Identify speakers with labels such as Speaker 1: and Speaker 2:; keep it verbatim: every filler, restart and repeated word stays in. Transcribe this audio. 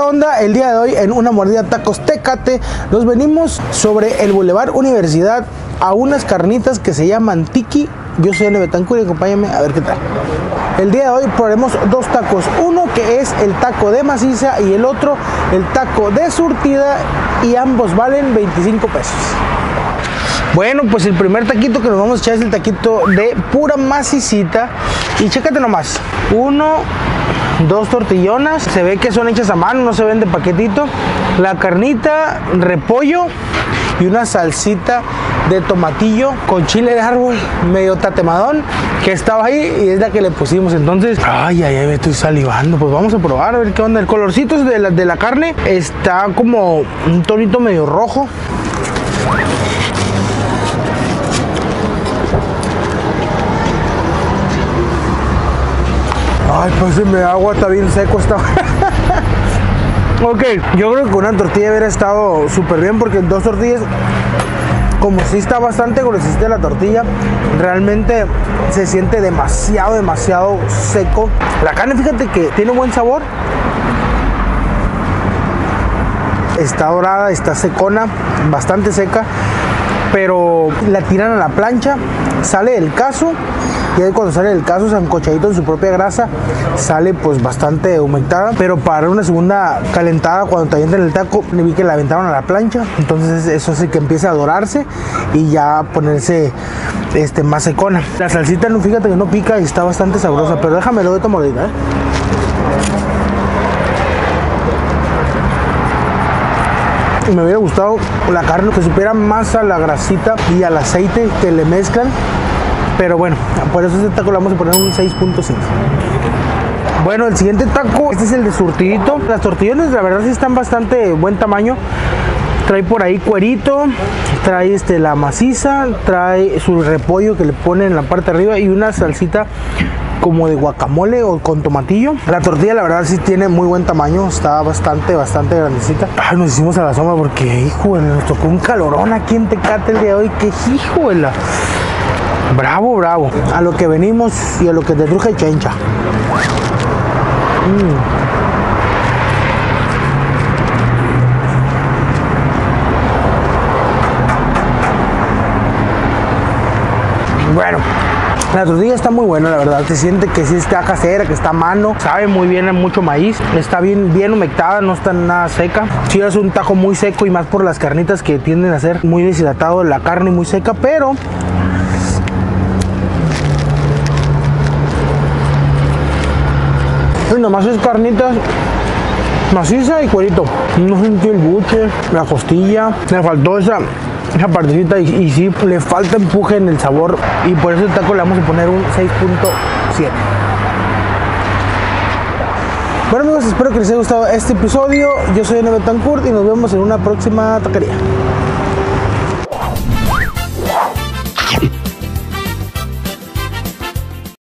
Speaker 1: onda? El día de hoy en Una Mordida Tacos Tecate nos venimos sobre el Boulevard Universidad a unas carnitas que se llaman Tiki. Yo soy N. Betancourt y acompáñame a ver qué tal. El día de hoy probaremos dos tacos, uno que es el taco de maciza y el otro el taco de surtida, y ambos valen veinticinco pesos. Bueno, pues el primer taquito que nos vamos a echar es el taquito de pura macicita. Y chécate nomás, uno, dos tortillonas, se ve que son hechas a mano, no se ven de paquetito. La carnita, repollo y una salsita de tomatillo con chile de árbol, medio tatemadón, que estaba ahí y es la que le pusimos. Entonces, ay, ay, ay, me estoy salivando. Pues vamos a probar a ver qué onda. El colorcito de la, de la carne está como un tonito medio rojo. Ay, pues se me agua, está bien seco esta. Ok, yo creo que una tortilla hubiera estado súper bien, porque dos tortillas, como si está bastante gruesita la tortilla, realmente se siente demasiado, demasiado seco. La carne, fíjate que tiene buen sabor. Está dorada, está secona, bastante seca, pero la tiran a la plancha, sale el caso. Y ahí cuando sale el caso sancochadito en su propia grasa, sale pues bastante humectada. Pero para una segunda calentada, cuando te avientan el taco, le vi que la aventaron a la plancha. Entonces eso hace que empiece a dorarse y ya ponerse este, más secona. La salsita, no, fíjate que no pica y está bastante sabrosa. Pero déjame lo de esta mordida, ¿eh? Me hubiera gustado la carne que supiera más a la grasita y al aceite que le mezclan. Pero bueno, por eso este taco le vamos a poner un seis punto cinco. Bueno, el siguiente taco, este es el de surtidito. Las tortillones la verdad sí están bastante buen tamaño. Trae por ahí cuerito, trae este, la maciza, trae su repollo que le ponen en la parte de arriba y una salsita como de guacamole o con tomatillo. La tortilla la verdad sí tiene muy buen tamaño, está bastante, bastante grandecita. Ay, nos hicimos a la sombra porque, hijo, nos tocó un calorón aquí en Tecate el día de hoy. Que hijo de la... Bravo, bravo. A lo que venimos y a lo que te truje chencha. Mm. Bueno, la tortilla está muy buena, la verdad. Se siente que sí está casera, que está a mano. Sabe muy bien a mucho maíz. Está bien, bien humectada, no está nada seca. Sí es un taco muy seco y más por las carnitas que tienden a ser muy deshidratado, la carne muy seca, pero... Y nomás es carnitas maciza y cuerito. No sentí el buche, la costilla. Me faltó esa, esa partecita y, y sí le falta empuje en el sabor. Y por eso el taco le vamos a poner un seis punto siete. Bueno amigos, espero que les haya gustado este episodio. Yo soy N. Betancourt y nos vemos en una próxima taquería.